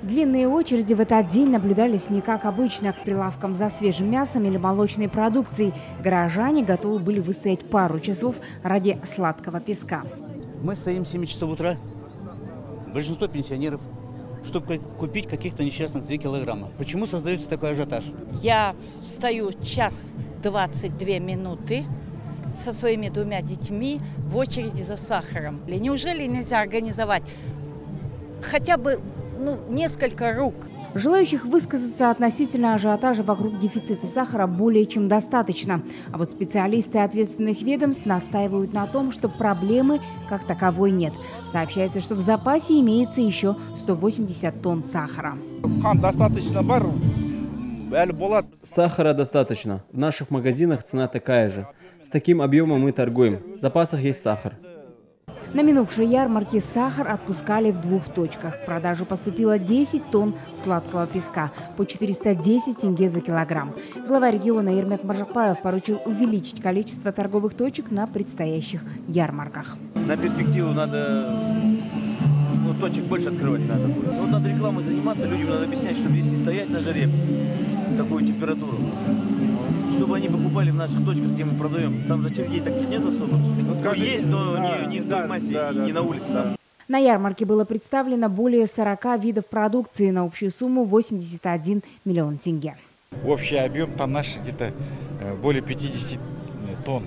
Длинные очереди в этот день наблюдались не как обычно к прилавкам за свежим мясом или молочной продукцией. Горожане готовы были выстоять пару часов ради сладкого песка. Мы стоим с 7 часов утра, большинство пенсионеров, чтобы купить каких-то несчастных 2 килограмма. Почему создается такой ажиотаж? Я стою час 22 минуты со своими 2 детьми в очереди за сахаром. Неужели нельзя организовать хотя бы несколько рук? Желающих высказаться относительно ажиотажа вокруг дефицита сахара более чем достаточно. А вот специалисты ответственных ведомств настаивают на том, что проблемы как таковой нет. Сообщается, что в запасе имеется еще 180 тонн сахара. Сахара достаточно. В наших магазинах цена такая же. С таким объемом мы торгуем. В запасах есть сахар. На минувшей ярмарке сахар отпускали в 2 точках. В продажу поступило 10 тонн сладкого песка по 410 тенге за килограмм. Глава региона Ермек Маржакбаев поручил увеличить количество торговых точек на предстоящих ярмарках. На перспективу надо точек больше открывать надо будет. Надо рекламой заниматься, людям надо объяснять, чтобы здесь не стоять на жаре такую температуру. Чтобы они покупали в наших точках, где мы продаем. Там же очередей таких нет особо. Есть, но не в той массе, не на улице. На ярмарке было представлено более 40 видов продукции на общую сумму 81 миллион тенге. Общий объем тоннаж где-то более 50 тонн.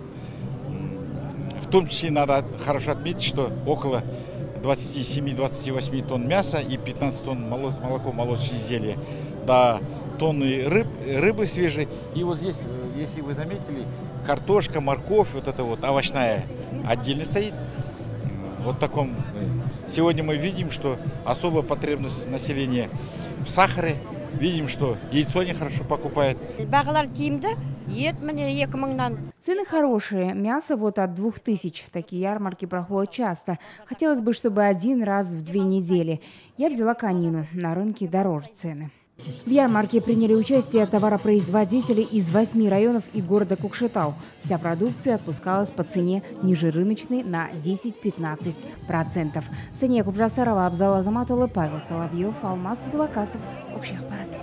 В том числе надо хорошо отметить, что около 27-28 тонн мяса и 15 тонн молоко, молочные изделия. До тонны рыбы свежей. И вот здесь, если вы заметили, картошка, морковь, вот эта вот овощная отдельно стоит. Вот таком. Сегодня мы видим, что особая потребность населения в сахаре. Видим, что яйцо нехорошо покупает. Цены хорошие. Мясо вот от 2000. Такие ярмарки проходят часто. Хотелось бы, чтобы 1 раз в 2 недели. Я взяла конину. На рынке дороже цены. В ярмарке приняли участие товаропроизводители из 8 районов и города Кокшетау. Вся продукция отпускалась по цене ниже рыночной на 10-15%. Сания Кубжасарова, Абзал Азаматуллы, Павел Соловьев, Алмаз Адвакасов, Общий аппарат.